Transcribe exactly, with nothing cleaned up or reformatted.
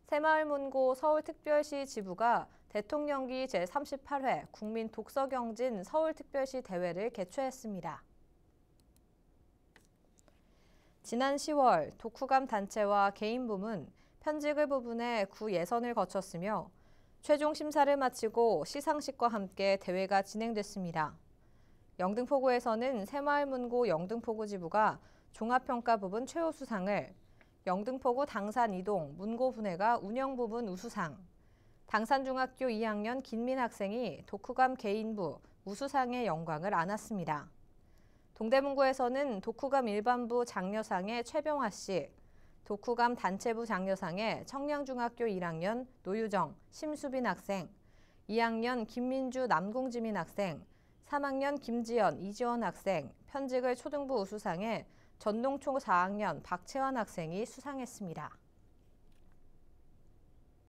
새마을문고 서울특별시 지부가 대통령기 제삼십팔 회 국민 독서경진 서울특별시 대회를 개최했습니다. 지난 시월 독후감 단체와 개인 부문, 편집을 부분에 구 예선을 거쳤으며 최종 심사를 마치고 시상식과 함께 대회가 진행됐습니다. 영등포구에서는 새마을문고 영등포구 지부가 종합평가 부분 최우수상을, 영등포구 당산 이동 문고분회가 운영 부분 우수상, 당산중학교 이 학년 김민 학생이 독후감 개인부 우수상의 영광을 안았습니다. 동대문구에서는 독후감 일반부 장려상의 최병화 씨, 독후감 단체부 장려상의 청량중학교 일 학년 노유정, 심수빈 학생, 이 학년 김민주 남궁지민 학생, 삼 학년 김지연, 이지원 학생, 편직을 초등부 우수상에 전농초 사 학년 박채환 학생이 수상했습니다.